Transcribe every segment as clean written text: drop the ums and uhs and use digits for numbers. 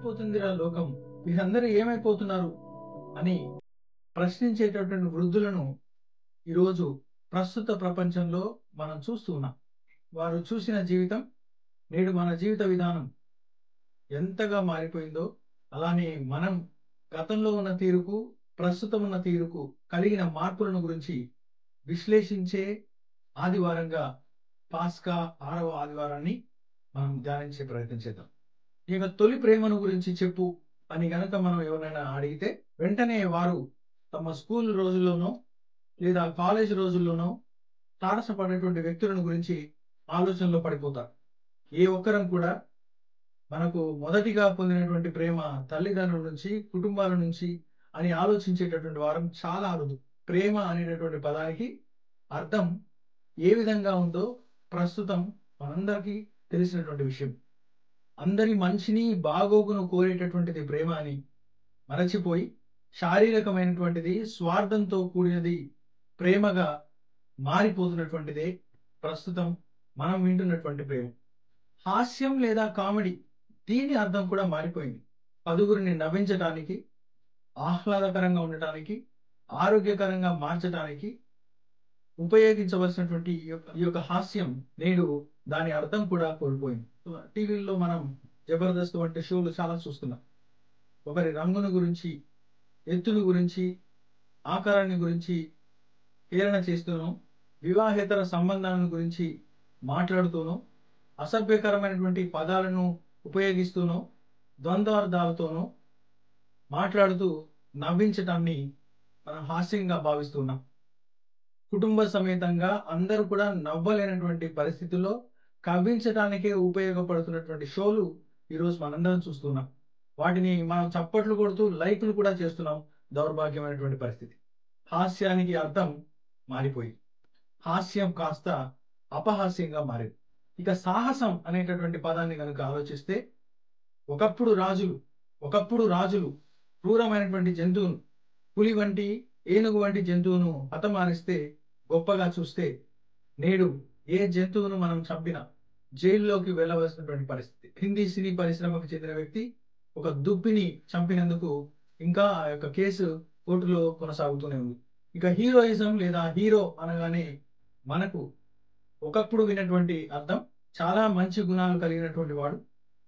ఏమైపోతుందిరా లోకం, వీరందరూ ఏమైపోతున్నారు అని ప్రశ్నించేటటువంటి వృద్ధులను ఈరోజు ప్రస్తుత ప్రపంచంలో మనం చూస్తూ ఉన్నాం. వారు చూసిన జీవితం నేడు మన జీవిత విధానం ఎంతగా మారిపోయిందో, అలానే మనం గతంలో ఉన్న తీరుకు ప్రస్తుతం ఉన్న తీరుకు కలిగిన మార్పులను గురించి విశ్లేషించే ఆదివారంగా పాస్కా 6వ ఆదివారాన్ని మనం ధ్యానించే ప్రయత్నం చేద్దాం. ఇక తొలి ప్రేమను గురించి చెప్పు అని గనక మనం ఎవరైనా అడిగితే వెంటనే వారు తమ స్కూల్ రోజుల్లోనో లేదా కాలేజ్ రోజుల్లోనో తారసపడినటువంటి వ్యక్తులను గురించి ఆలోచనలో పడిపోతారు. ఏ ఒక్కరం కూడా మనకు మొదటిగా పొందినటువంటి ప్రేమ తల్లిదండ్రుల నుంచి, కుటుంబాల నుంచి అని ఆలోచించేటటువంటి వారం చాలా అరుదు. ప్రేమ అనేటటువంటి పదానికి అర్థం ఏ విధంగా ఉందో ప్రస్తుతం మనందరికీ తెలిసినటువంటి విషయం. అందరి మంచిని బాగోగును కోరేటటువంటిది ప్రేమ అని మరచిపోయి శారీరకమైనటువంటిది, స్వార్థంతో కూడినది ప్రేమగా మారిపోతున్నటువంటిదే ప్రస్తుతం మనం వింటున్నటువంటి ప్రేమ. హాస్యం లేదా కామెడీ, దీని అర్థం కూడా మారిపోయింది. పదుగురిని నవ్వించటానికి, ఆహ్లాదకరంగా ఉండటానికి, ఆరోగ్యకరంగా మార్చడానికి ఉపయోగించవలసినటువంటి ఈ యొక్క హాస్యం నేడు దాని అర్థం కూడా కోల్పోయింది. టీవీల్లో మనం జబర్దస్త్ వంటి షోలు చాలా చూస్తున్నాం. ఒకరి రంగును గురించి, ఎత్తును గురించి, ఆకారాన్ని గురించి హేళన చేస్తూనో, వివాహేతర సంబంధాలను గురించి మాట్లాడుతూనో, అసభ్యకరమైనటువంటి పదాలను ఉపయోగిస్తూనో, ద్వంద్వార్థాలతోనో మాట్లాడుతూ నవ్వించటాన్ని మనం హాస్యంగా భావిస్తున్నాం. కుటుంబ సమేతంగా అందరూ కూడా నవ్వలేనటువంటి పరిస్థితుల్లో కవ్వించడానికే ఉపయోగపడుతున్నటువంటి షోలు ఈరోజు మనందరం చూస్తున్నాం. వాటిని మనం చప్పట్లు కొడుతూ లైకులు కూడా చేస్తున్నాం. దౌర్భాగ్యమైనటువంటి పరిస్థితి. హాస్యానికి అర్థం మారిపోయింది. హాస్యం కాస్త అపహాస్యంగా మారింది. ఇక సాహసం అనేటటువంటి పదాన్ని కనుక ఆలోచిస్తే, ఒకప్పుడు రాజులు క్రూరమైనటువంటి జంతువును, పులి వంటి, ఏనుగు వంటి జంతువును హతమారిస్తే గొప్పగా చూస్తే, నేడు ఏ జంతువును మనం చంపినా జైల్లోకి వెళ్ళవలసినటువంటి పరిస్థితి. హిందీ సినీ పరిశ్రమకు చెందిన వ్యక్తి ఒక దుప్పిని చంపినందుకు ఇంకా ఆ యొక్క కేసు కోర్టులో కొనసాగుతూనే ఉంది. ఇక హీరోయిజం లేదా హీరో అనగానే మనకు ఒకప్పుడు విన్నటువంటి అర్థం చాలా మంచి గుణాలు కలిగినటువంటి వాడు,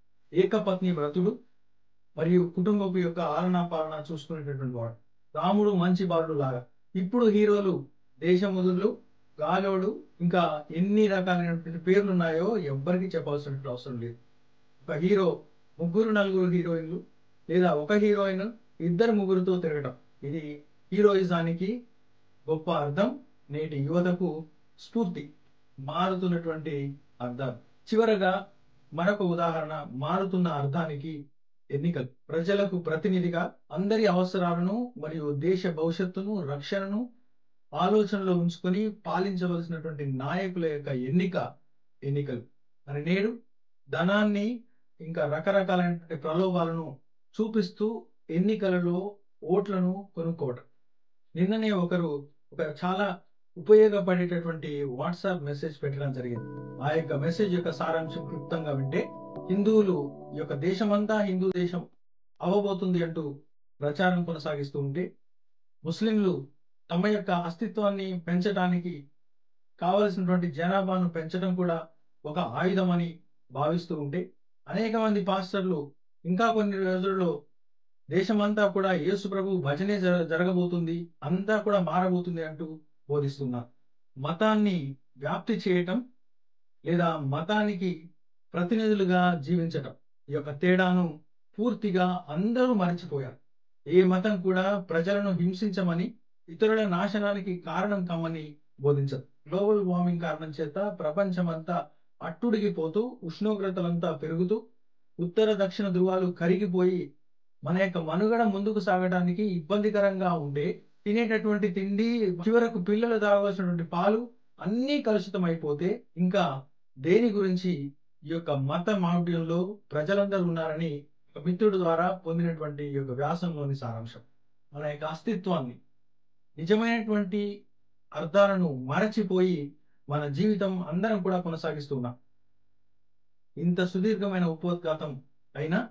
ఏకపత్ని వ్రతుడు, మరియు కుటుంబపు యొక్క ఆలనా పాలన చూసుకునేటటువంటి వాడు, రాముడు మంచి బాలుడు లాగా. ఇప్పుడు హీరోలు దేశముదుళ్ళు, గాలోడు, ఇంకా ఎన్ని రకాలైనటువంటి పేర్లు ఉన్నాయో ఎవ్వరికి చెప్పాల్సిన అవసరం లేదు. ఒక హీరో ముగ్గురు నలుగురు హీరోయిన్లు, లేదా ఒక హీరోయిన్ ఇద్దరు ముగ్గురుతో తిరగటం, ఇది హీరోయిజానికి గొప్ప అర్థం. నేటి యువతకు స్ఫూర్తి. మారుతున్నటువంటి అర్థాలు. చివరగా మరొక ఉదాహరణ మారుతున్న అర్థానికి ఎన్నికలు. ప్రజలకు ప్రతినిధిగా అందరి అవసరాలను మరియు దేశ భవిష్యత్తును, రక్షణను ఆలోచనలో ఉంచుకొని పాలించవలసినటువంటి నాయకుల యొక్క ఎన్నికలు. మరి నేడు ధనాన్ని ఇంకా రకరకాలైనటువంటి ప్రలోభాలను చూపిస్తూ ఎన్నికలలో ఓట్లను కొనుక్కోవటం. నిన్ననే ఒక చాలా ఉపయోగపడేటటువంటి వాట్సాప్ మెసేజ్ పెట్టడం జరిగింది. ఆ యొక్క మెసేజ్ యొక్క సారాంశం క్లుప్తంగా వింటే, హిందువులు ఈ యొక్క దేశమంతా హిందూ దేశం అవ్వబోతుంది అంటూ ప్రచారం కొనసాగిస్తూ ఉంటే, ముస్లింలు తమ యొక్క అస్తిత్వాన్ని పెంచడానికి కావలసినటువంటి జనాభాను పెంచడం కూడా ఒక ఆయుధం అని భావిస్తూ ఉంటే, అనేక మంది పాస్టర్లు ఇంకా కొన్ని రోజుల్లో దేశమంతా కూడా యేసు ప్రభు భజనే జరగబోతుంది, అంతా కూడా మారబోతుంది అంటూ బోధిస్తున్నారు. మతాన్ని వ్యాప్తి చేయటం లేదా మతానికి ప్రతినిధులుగా జీవించటం, ఈ యొక్క తేడాను పూర్తిగా అందరూ మరచిపోయారు. ఏ మతం కూడా ప్రజలను హింసించమని, ఇతరుల నాశనానికి కారణం కమ్మని బోధించదు. గ్లోబల్ వార్మింగ్ కారణం చేత ప్రపంచమంతా అట్టుడిగిపోతూ, ఉష్ణోగ్రతలంతా పెరుగుతూ, ఉత్తర దక్షిణ ధృవాలు కరిగిపోయి మన యొక్క మనుగడ ముందుకు సాగడానికి ఇబ్బందికరంగా ఉంటే, తినేటటువంటి తిండి, చివరకు పిల్లలు తాగవలసినటువంటి పాలు అన్నీ కలుషితం అయిపోతే ఇంకా దేని గురించి ఈ యొక్క మత మాడ్యంలో ప్రజలందరూ ఉన్నారని ఒక మిత్రుడు ద్వారా పొందినటువంటి ఈ యొక్క వ్యాసంలోని సారాంశం. మన యొక్క అస్తిత్వాన్ని, నిజమైనటువంటి అర్థాలను మరచిపోయి మన జీవితం అందరం కూడా కొనసాగిస్తున్నాం. ఇంత సుదీర్ఘమైన ఉపోద్ఘాతం అయినా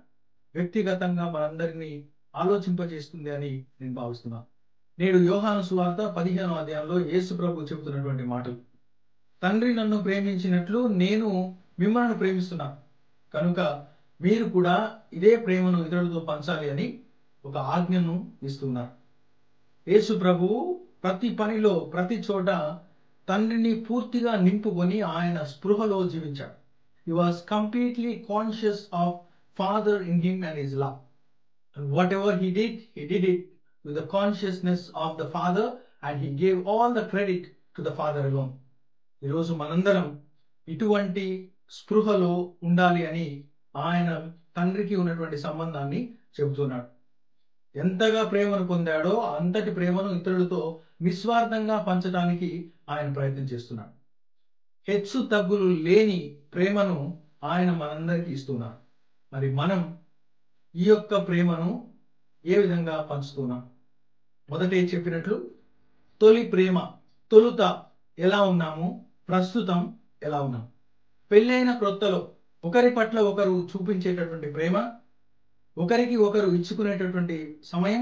వ్యక్తిగతంగా మనందరినీ ఆలోచింపజేస్తుంది అని నేను భావిస్తున్నాను. నేడు యోహాను సువార్త 15వ అధ్యాయంలో యేసు ప్రభు చెబుతున్నటువంటి మాటలు, తండ్రి నన్ను ప్రేమించినట్లు నేను మిమ్మల్ని ప్రేమిస్తున్నాను, కనుక మీరు కూడా ఇదే ప్రేమను ఇతరులతో పంచాలి అని ఒక ఆజ్ఞను ఇస్తున్నారు. యేసు ప్రభువు ప్రతి పనిలో ప్రతి చోట తండ్రిని పూర్తిగా నింపుకొని ఆయన స్పృహలో జీవించాడు. He was completely conscious of Father in him and his love. And whatever he did it with the consciousness of the Father, and he gave all the credit to the Father alone. ఈరోజు మనందరం ఇటువంటి స్పృహలో ఉండాలి అని ఆయన తండ్రికి ఉన్నటువంటి సంబంధాన్ని చెబుతున్నాడు. ఎంతగా ప్రేమను పొందాడో అంతటి ప్రేమను ఇతరులతో నిస్వార్థంగా పంచడానికి ఆయన ప్రయత్నం చేస్తున్నాడు. హెచ్చు తగ్గులు లేని ప్రేమను ఆయన మనందరికీ ఇస్తున్నాడు. మరి మనం ఈ యొక్క ప్రేమను ఏ విధంగా పంచుతున్నాం? మొదటే చెప్పినట్లు తొలి ప్రేమ, తొలుత ఎలా ఉన్నాము, ప్రస్తుతం ఎలా ఉన్నాం? పెళ్ళైన క్రొత్తలో ఒకరి పట్ల ఒకరు చూపించేటటువంటి ప్రేమ, ఒకరికి ఒకరు ఇచ్చుకునేటటువంటి సమయం,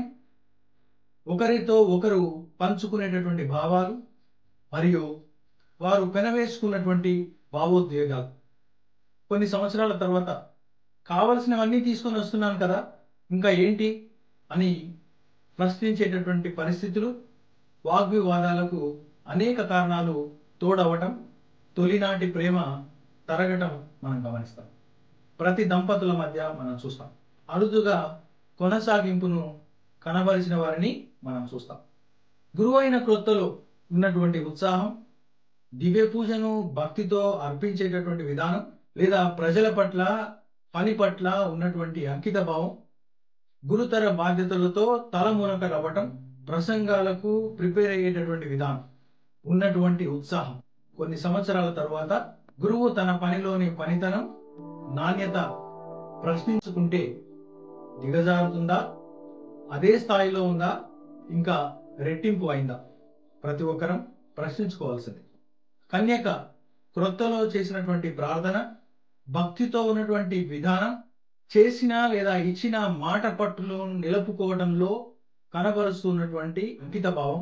ఒకరితో ఒకరు పంచుకునేటటువంటి భావాలు, మరియు వారు పెనవేసుకున్నటువంటి భావోద్వేగాలు. కొన్ని సంవత్సరాల తర్వాత కావలసినవన్నీ తీసుకొని వస్తున్నాను కదా, ఇంకా ఏంటి అని ప్రశ్నించేటటువంటి పరిస్థితులు, వాగ్వివాదాలకు అనేక కారణాలు తోడవటం, తొలినాటి ప్రేమ తరగటం మనం గమనిస్తాం. ప్రతి దంపతుల మధ్య మనం చూస్తాం. అరుదుగా కొనసాగింపును కనబరిచిన వారిని మనం చూస్తాం. గురువైన క్రొత్తలో ఉన్నటువంటి ఉత్సాహం, దివ్య పూజను భక్తితో అర్పించేటటువంటి విధానం, లేదా ప్రజల పట్ల పని పట్ల ఉన్నటువంటి అంకిత భావం, గురుతర బాధ్యతలతో తలమునక రవ్వటం, ప్రసంగాలకు ప్రిపేర్ అయ్యేటటువంటి విధానం, ఉన్నటువంటి ఉత్సాహం. కొన్ని సంవత్సరాల తర్వాత గురువు తన పనిలోని పనితనం, నాణ్యత ప్రశ్నించుకుంటే దిగజారుతుందా, అదే స్థాయిలో ఉందా, ఇంకా రెట్టింపు అయిందా? ప్రతి ఒక్కరం ప్రశ్నించుకోవాల్సింది. కన్యక క్రొత్తలో చేసినటువంటి ప్రార్థన, భక్తితో ఉన్నటువంటి విధానం, చేసిన లేదా ఇచ్చిన మాట పట్టులో నిలుపుకోవడంలో కనబరుస్తున్నటువంటి అంకిత భావం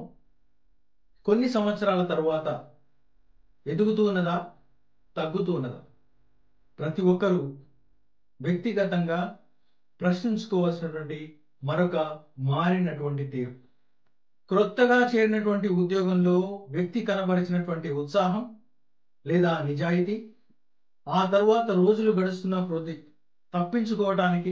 కొన్ని సంవత్సరాల తరువాత ఎదుగుతూ ఉన్నదా, తగ్గుతూ ఉన్నదా? ప్రతి ఒక్కరూ వ్యక్తిగతంగా ప్రశ్నించుకోవాల్సినటువంటి మరొక మారినటువంటి తీరు. క్రొత్తగా చేరినటువంటి ఉద్యోగంలో వ్యక్తి కనబరిచినటువంటి ఉత్సాహం లేదా నిజాయితీ, ఆ తరువాత రోజులు గడుస్తున్న కొద్దీ తప్పించుకోవటానికి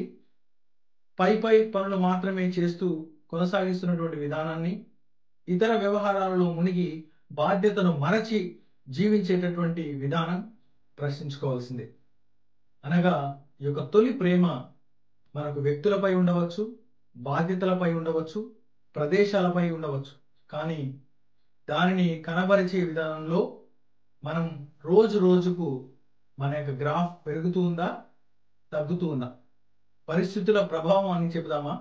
పై పనులు మాత్రమే చేస్తూ కొనసాగిస్తున్నటువంటి విధానాన్ని, ఇతర వ్యవహారాలలో మునిగి బాధ్యతను మరచి జీవించేటటువంటి విధానం ప్రశ్నించుకోవాల్సిందే. అనగా ఈ యొక్క తొలి ప్రేమ మనకు వ్యక్తులపై ఉండవచ్చు, బాధ్యతలపై ఉండవచ్చు, ప్రదేశాలపై ఉండవచ్చు. కానీ దానిని కనబరిచే విధానంలో మనం రోజు రోజుకు మన యొక్క గ్రాఫ్ పెరుగుతూ ఉందా, తగ్గుతూ ఉందా? పరిస్థితుల ప్రభావం అని చెబుదామా?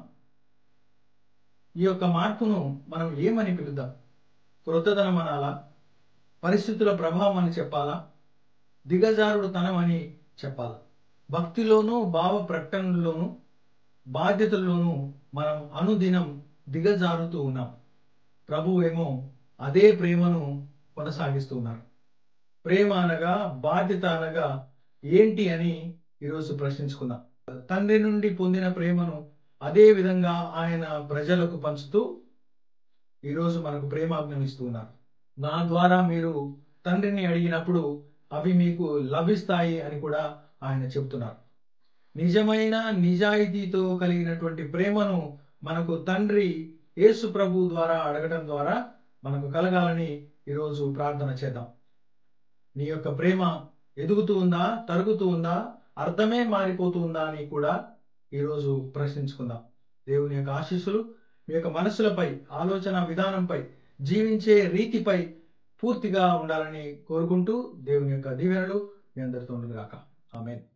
ఈ యొక్క మార్పును మనం ఏమని పిలుద్దాం? క్రొత్తదనం అనాలా? పరిస్థితుల ప్రభావం అని చెప్పాలా? దిగజారుడు తనం అని చెప్పాలా? భక్తిలోనూ భావ ప్రకటనలోనూ బాధ్యతల్లోనూ మనం అనుదినం దిగజారుతూ ఉన్నాం. ప్రభువు ఏమో అదే ప్రేమను కొనసాగిస్తూ ఉన్నారు. ప్రేమ అనగా, బాధ్యత అనగా ఏంటి అని ఈరోజు ప్రశ్నించుకుందాం. తండ్రి నుండి పొందిన ప్రేమను అదే విధంగా ఆయన ప్రజలకు పంచుతూ ఈరోజు మనకు ప్రేమాజ్ఞను ఇస్తూ ఉన్నారు. నా ద్వారా మీరు తండ్రిని అడిగినప్పుడు అవి మీకు లభిస్తాయి అని కూడా ఆయన చెప్తున్నారు. నిజమైన నిజాయితీతో కలిగినటువంటి ప్రేమను మనకు తండ్రి యేసు ప్రభు ద్వారా అడగడం ద్వారా మనకు కలగాలని ఈరోజు ప్రార్థన చేద్దాం. నీ యొక్క ప్రేమ ఎదుగుతూ ఉందా, తరుగుతూ ఉందా, అర్థమే మారిపోతూ ఉందా అని కూడా ఈరోజు ప్రశ్నించుకుందాం. దేవుని యొక్క ఆశీస్సులు మీ యొక్క మనసులపై, ఆలోచన విధానంపై, జీవించే రీతిపై పూర్తిగా ఉండాలని కోరుకుంటూ దేవుని యొక్క దీవెనలు మీ అందరితో ఉండుగాక. ఆమేన్.